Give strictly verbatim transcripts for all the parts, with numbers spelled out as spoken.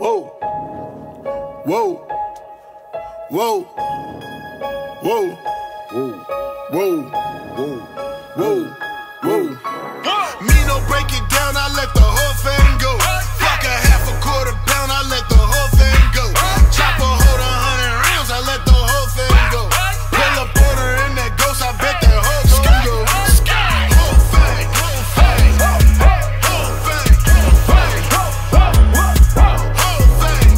Whoa. Whoa. Whoa. Whoa. Whoa. Whoa. Whoa. Whoa. Whoa. Me no break it down, I let the whole thing go. Fuck a half a quarter pound, I let the whole thing go. Chopper hold a hundred rounds, I let the whole thing go. Pull up on her in that ghost, I bet that whole thing go. Whole thing, whole thing, whole thing, whole thing, whole thing,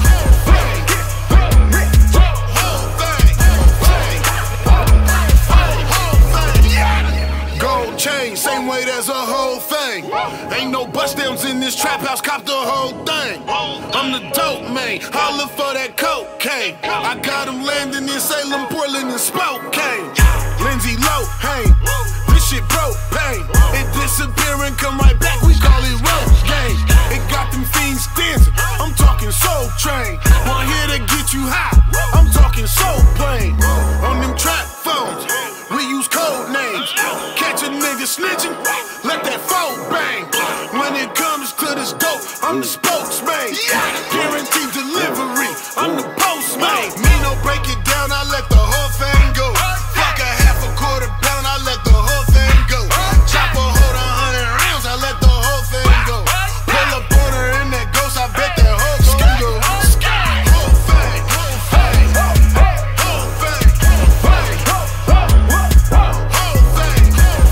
gold chain, same weight as a whole thing. Ain't no bust downs in this trap house, cop the whole thing. I'm the dope man, holla for that cocaine. I got them landing in Salem, Portland, and Spokane. Lindsay Lohan, this shit propane. It disappear and come right back, we call it road game. It got them fiends dancing, I'm talking Soul Train. One here to get you high, I'm talking Soul Plane. On them trap phones, we use code names. Catch a nigga snitching, let that phone bang. When it comes to this dope, I'm the spokesman. Guaranteed delivery, I'm the postman. Me no break it down, I let the whole thing go. Fuck a half a quarter pound, I let the whole thing go. Chopper hold a hundred rounds, I let the whole thing go. Pull up on her in that ghost, I bet that whole thing go. Whole thing, whole thing, whole thing, whole thing, whole thing,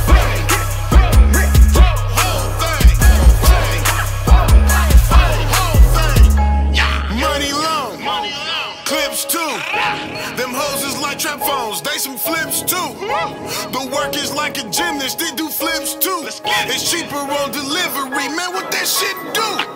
money long, clips too. Them hoes is like trap phones, they some flips too. The work is like a gymnast, they do flips too. It's cheaper on delivery, man, what that shit do?